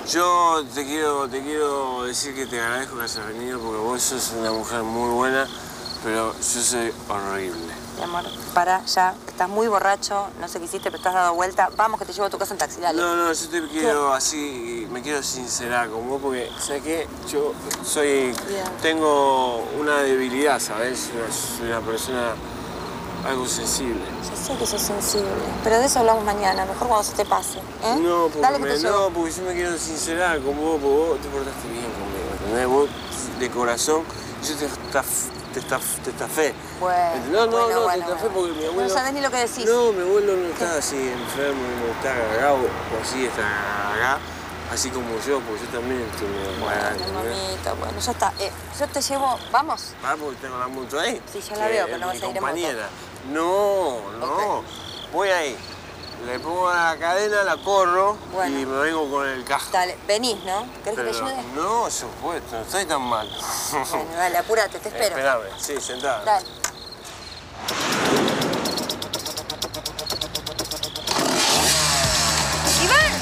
Yo te quiero decir que te agradezco que hayas venido porque vos sos una mujer muy buena, pero yo soy horrible. Mi amor, para ya. Estás muy borracho, no sé qué hiciste, pero estás dado vuelta. Vamos, que te llevo a tu casa en taxi, dale. No, yo te quiero así, me quiero sincerar con vos porque, ¿sabes qué? Yo tengo una debilidad, ¿sabes? Soy una persona algo sensible. Yo sé que sos sensible, pero de eso hablamos mañana, mejor cuando se te pase, ¿eh? No, dale que te llevo. porque yo me quiero sincerar con vos, porque vos te portaste bien conmigo, ¿entendés? Vos, de corazón, yo te estafé. Bueno, te estafé porque mi abuelo... No sabés ni lo que decís. No, mi abuelo no está así enfermo, no está cagado, o así está cagado, así como yo, porque yo también estoy medio cagado. Bueno, mamita, bueno, ya está. Yo te llevo, ¿vamos? ¿Vas porque tengo la moto ahí? Sí, ya la veo, pero no vas a ir en moto. No, Okay. Voy ahí. Le pongo la cadena, la corro y me vengo con el casco. Dale, venís, ¿no? ¿Querés que te ayude? No, supuesto, no estoy tan mal. Bueno, dale, apúrate, te espero. Espérame, sí, sentada. Dale. ¡Iván!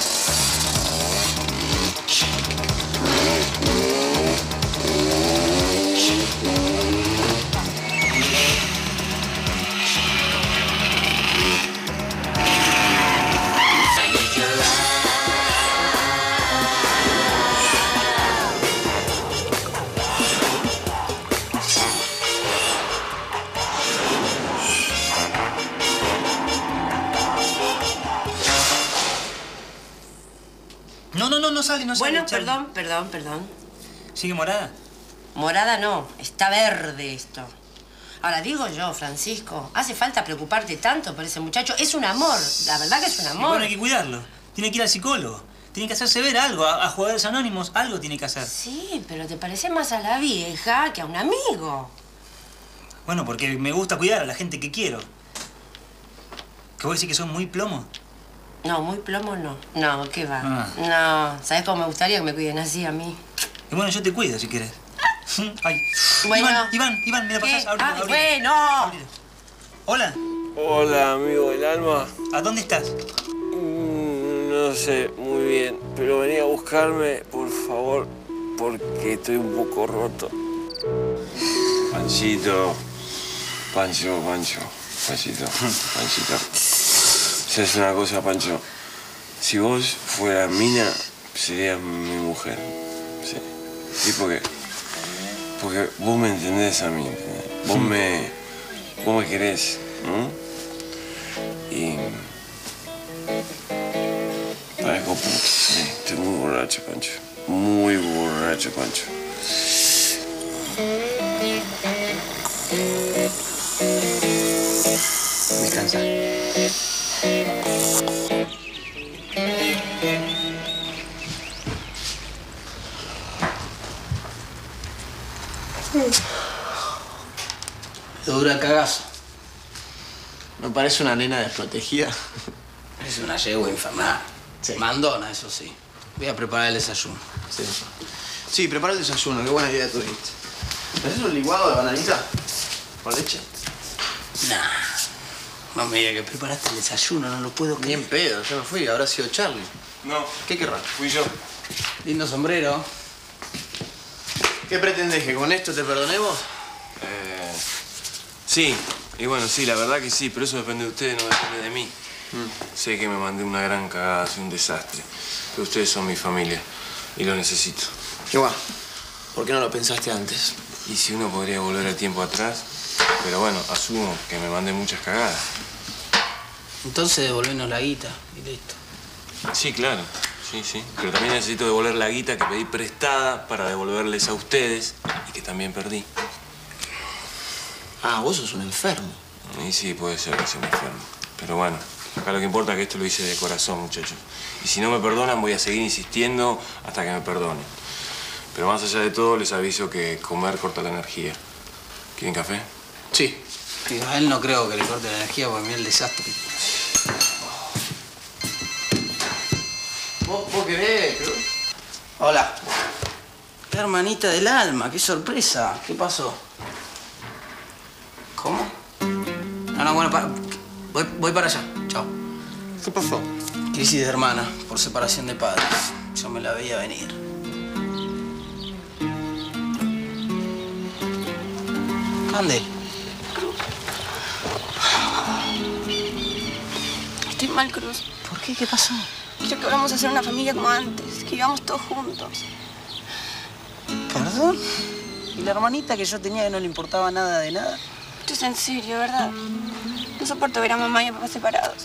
No sale. Bueno, perdón. ¿Sigue morada? Morada no, está verde esto. Ahora, digo yo, Francisco, ¿hace falta preocuparte tanto por ese muchacho? Es un amor, la verdad que es un amor. Y bueno, hay que cuidarlo. Tiene que ir al psicólogo. Tiene que hacerse ver algo. A jugadores anónimos, algo tiene que hacer. Sí, pero te parece más a la vieja que a un amigo. Bueno, porque me gusta cuidar a la gente que quiero. ¿Que vos decís que son muy plomo? No, muy plomo no. No, ¿qué va? Ah. No, ¿sabes cómo me gustaría que me cuiden así a mí? Y bueno, yo te cuido si quieres. Ay. Bueno. Iván, ¿me la pasás? Abrilo. Bueno. Abrilo. Hola. Hola, amigo del alma. ¿A dónde estás? No sé muy bien, pero vení a buscarme, por favor, porque estoy un poco roto. Panchito. ¿Sabes una cosa, Pancho? Si vos fueras mina, serías mi mujer. Sí. ¿Y por qué? Porque vos me entendés a mí, ¿entendés? Vos me querés, ¿no? Y... Parezco puto. Sí, estoy muy borracho, Pancho. Muy borracho, Pancho. Descansa. Me dura el cagazo. Me parece una nena desprotegida. Es una yegua infernal. Sí. Mandona, eso sí. Voy a preparar el desayuno. Sí, prepara el desayuno. Qué buena idea tuviste. ¿Me haces un licuado de bananita? ¿Con leche? Nah. No me digas que preparaste el desayuno, no lo puedo creer. Ni en pedo, yo no fui. Habrá sido Charlie. No. ¿Qué querrá? Fui yo. Lindo sombrero. ¿Qué pretendés? ¿Que con esto te perdonemos? Sí. Y bueno, sí, la verdad que sí, pero eso depende de ustedes, no depende de mí. Sé que me mandé una gran cagada, soy un desastre. Pero ustedes son mi familia y lo necesito. Igual, ¿por qué no lo pensaste antes? Y si uno podría volver el tiempo atrás, pero bueno, asumo que me mandé muchas cagadas. Entonces devolvernos la guita y listo. Sí, claro. Sí. Pero también necesito devolver la guita que pedí prestada para devolverles a ustedes y que también perdí. Ah, vos sos un enfermo. Y sí, puede ser que sea un enfermo. Pero bueno, acá lo que importa es que esto lo hice de corazón, muchachos. Y si no me perdonan, voy a seguir insistiendo hasta que me perdonen. Pero más allá de todo, les aviso que comer corta la energía. ¿Quieren café? Sí. Tío, a él no creo que le corte la energía porque mira el desastre. ¿Vos querés, Cruz? Hola. La hermanita del alma, qué sorpresa. ¿Qué pasó? ¿Cómo? No, bueno, voy para allá. Chao. ¿Qué pasó? Crisis de hermana por separación de padres. Yo me la veía venir. Ande. Estoy mal, Cruz. ¿Por qué? ¿Qué pasó? Quiero que volvamos a ser una familia como antes, que vivamos todos juntos. ¿Perdón? ¿Y la hermanita que yo tenía que no le importaba nada de nada? Esto es en serio, ¿verdad? No soporto ver a mamá y a papá separados.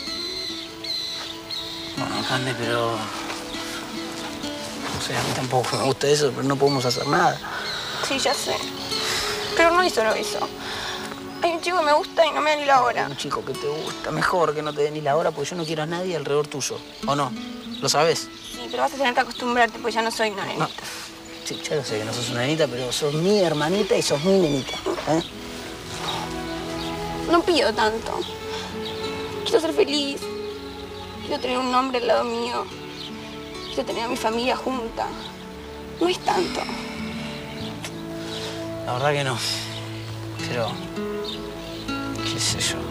Bueno, Cande, pero... O sea, a mí tampoco me gusta eso, pero no podemos hacer nada. Sí, ya sé. Pero no hizo lo hizo. Hay un chico que me gusta y no me da ni la hora. Un chico que te gusta, mejor que no te dé ni la hora, porque yo no quiero a nadie alrededor tuyo. ¿O no? ¿Lo sabes? Sí, pero vas a tener que acostumbrarte, porque ya no soy una nenita. No. Sí, ya lo sé que no sos una nenita, pero sos mi hermanita y sos mi nenita. ¿Eh? No pido tanto. Quiero ser feliz. Quiero tener un hombre al lado mío. Quiero tener a mi familia junta. No es tanto. La verdad que no. Pero... qué sé yo.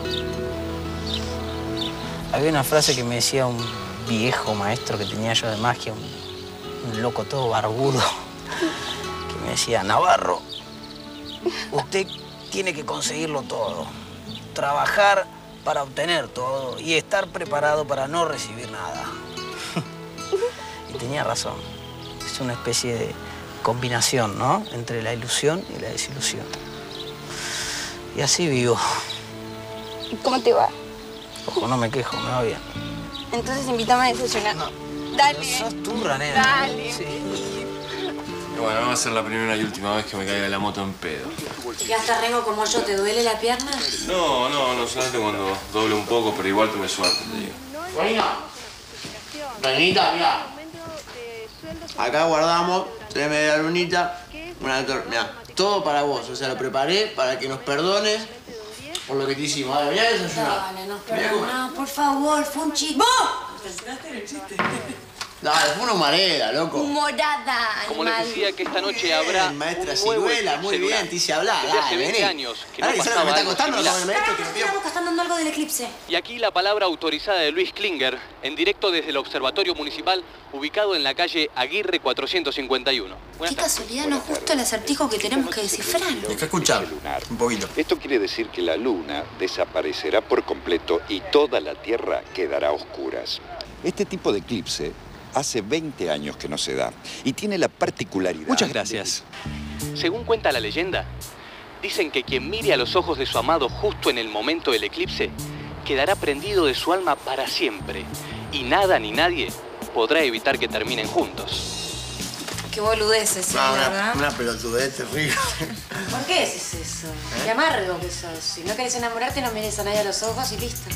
Había una frase que me decía un viejo maestro que tenía yo de magia, un loco todo barbudo, que me decía, Navarro, usted tiene que conseguirlo todo. Trabajar para obtener todo y estar preparado para no recibir nada. Y tenía razón. Es una especie de combinación, ¿no? Entre la ilusión y la desilusión. Y así vivo. ¿Cómo te va? Ojo, no me quejo, me va bien. Entonces invítame a desayunar. No. Dale. Pero sos turra, nena. Dale. Sí. Bueno, va a ser la primera y última vez que me caiga la moto en pedo. ¿Ya está rengo como yo? ¿Te duele la pierna? No, solamente cuando doble un poco, pero igual tuve suerte, te digo. Reina. Reinita, mira. Acá guardamos 3 media lunita, una torta. Mira, todo para vos. O sea, lo preparé para que nos perdones por lo que te hicimos. Dale, mirá desayunar. Dale, nos perdonamos, por favor, fue un chiste. Dale, fue una humareda, loco. Morada, Como les decía, que esta noche habrá Maestra un nuevo Ciruela, eclipse muy bien, lunar. te hice hablar. Desde hace Dale, 20 vení. años que no Dale, ¿sabes lo que pasaba me está algo costando similar. con el maestro que me pidió? Estamos gastando algo del eclipse. Y aquí la palabra autorizada de Luis Klinger, en directo desde el Observatorio Municipal, ubicado en la calle Aguirre 451. Qué casualidad, no justo el acertijo que tenemos que descifrar. Es que escuchar un poquito. Esto quiere decir que la luna desaparecerá por completo y toda la Tierra quedará a oscuras. Este tipo de eclipse hace 20 años que no se da y tiene la particularidad... Muchas gracias. Según cuenta la leyenda, dicen que quien mire a los ojos de su amado justo en el momento del eclipse quedará prendido de su alma para siempre y nada ni nadie podrá evitar que terminen juntos. Qué boludeces, sí, ¿verdad? Una pelotudez terrible. ¿Por qué haces eso? Qué amargo que sos. Si no querés enamorarte, no mires a nadie a los ojos y listo.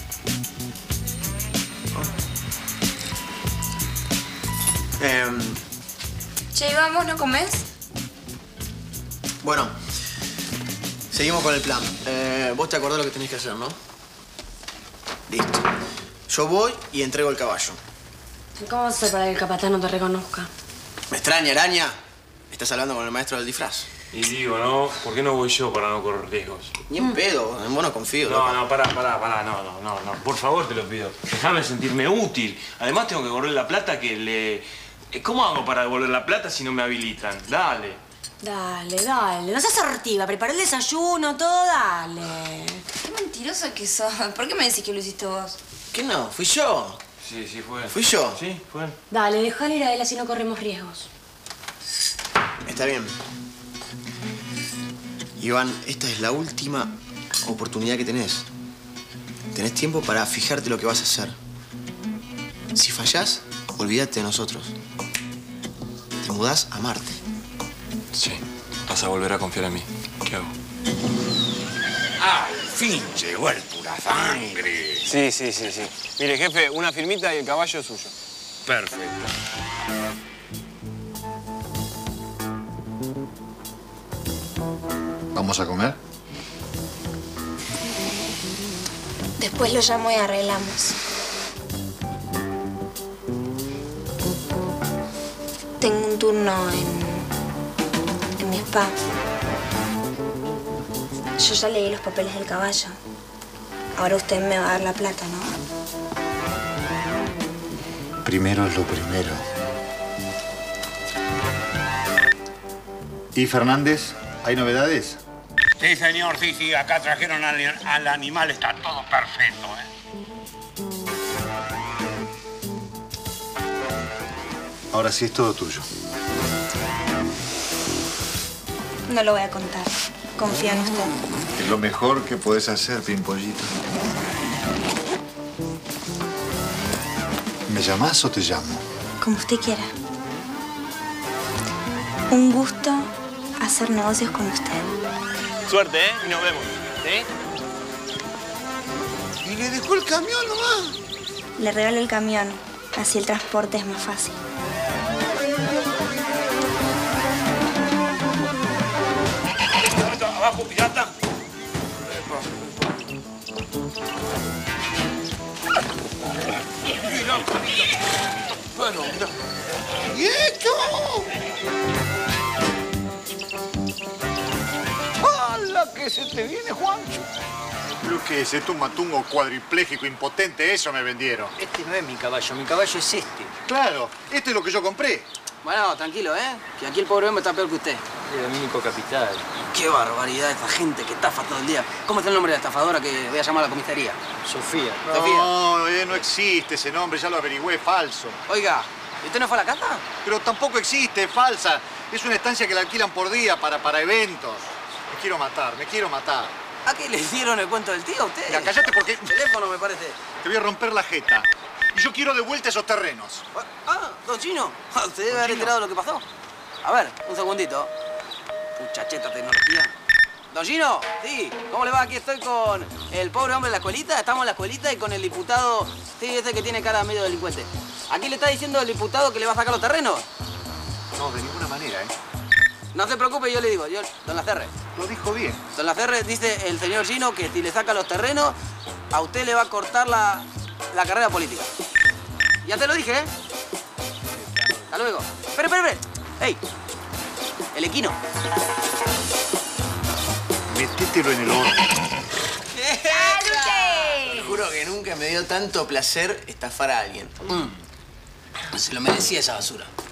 Che, vamos, ¿no comés? Bueno, seguimos con el plan. Vos te acordás lo que tenés que hacer, ¿no? Listo. Yo voy y entrego el caballo. ¿Cómo vas a hacer para que el capataz no te reconozca? ¿Me extraña, araña? Estás hablando con el maestro del disfraz. Y digo, ¿no? ¿Por qué no voy yo para no correr riesgos? Ni en pedo, en vos no confío. No, pará, no. Por favor, te lo pido. Déjame sentirme útil. Además, tengo que devolver la plata que le... ¿Cómo hago para devolver la plata si no me habilitan? Dale. Dale. No seas sortiva. Preparé el desayuno, todo, dale. Qué mentiroso que sos. ¿Por qué me decís que lo hiciste vos? ¿Qué no? ¿Fui yo? Sí, fue. ¿Fui yo? Sí, fue. Dale, déjale ir a él así no corremos riesgos. Está bien. Iván, esta es la última oportunidad que tenés. Tenés tiempo para fijarte lo que vas a hacer. Si fallás, olvídate de nosotros. Te mudás a Marte. Sí, vas a volver a confiar en mí. ¿Qué hago? ¡Al fin llegó el pura sangre! Sí. Mire, jefe, una firmita y el caballo es suyo. Perfecto. ¿Vamos a comer? Después lo llamo y arreglamos. Tengo un turno en mi spa. Yo ya leí los papeles del caballo. Ahora usted me va a dar la plata, ¿no? Primero es lo primero. ¿Y Fernández? ¿Hay novedades? Sí, señor, sí. Acá trajeron al animal, está todo perfecto, Ahora sí es todo tuyo. No lo voy a contar. Confía en usted. Es lo mejor que podés hacer, Pimpollito. ¿Me llamás o te llamo? Como usted quiera. Un gusto hacer negocios con usted. Suerte, ¿eh? Y nos vemos. ¿Sí? Y le dejó el camión nomás. Le regalo el camión. Así el transporte es más fácil. Abajo, pirata. Bueno, mira. ¡Quieto! ¡Hala, que se te viene, Juancho! ¿Pero qué es? ¿Esto un matungo cuadripléjico impotente? Eso me vendieron. Este no es mi caballo es este. Claro, este es lo que yo compré. Bueno, tranquilo, Que aquí el pobre hombre está peor que usted. El Domínico Capital. Qué barbaridad esta gente que estafa todo el día. ¿Cómo está el nombre de la estafadora que voy a llamar a la comisaría? Sofía. No, no existe ese nombre, ya lo averigüé, es falso. Oiga, ¿y usted no fue a la casa? Pero tampoco existe, es falsa. Es una estancia que la alquilan por día para eventos. Me quiero matar. ¿A qué le dieron el cuento del tío a usted? Ya, cállate porque... Teléfono, me parece. Te voy a romper la jeta. Y yo quiero de vuelta esos terrenos. Don Chino. Usted debe haber enterado de lo que pasó. A ver, un segundito. Muchacheta tecnología. Don Gino, sí, ¿cómo le va? Aquí estoy con el pobre hombre de la escuelita. Estamos en la escuelita y con el diputado, sí, ese que tiene cara medio delincuente. Aquí le está diciendo el diputado que le va a sacar los terrenos. No, de ninguna manera, No se preocupe, yo le digo, don Lacerre. Lo dijo bien. Don Lacerre dice el señor Gino que si le saca los terrenos, a usted le va a cortar la carrera política. Ya te lo dije, Hasta luego. Espere. ¡Ey! El equino. Métetelo en el horno. Te juro que nunca me dio tanto placer estafar a alguien. Se lo merecía esa basura.